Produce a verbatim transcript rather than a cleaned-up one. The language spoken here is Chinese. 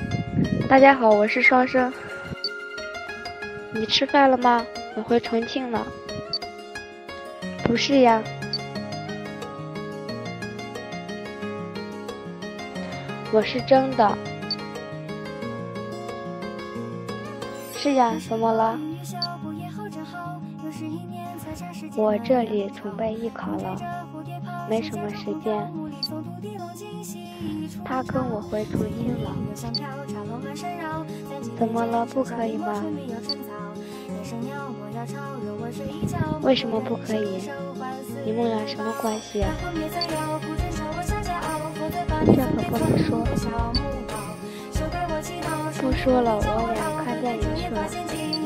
大家好，我是双生。你吃饭了吗？我回重庆了。不是呀。我是真的。是呀，怎么了？我这里准备艺考了，没什么时间。他跟我回重庆了。怎么了？不可以吗？为什么不可以？你们俩什么关系？这可不能说。不说了，我俩看电影去了。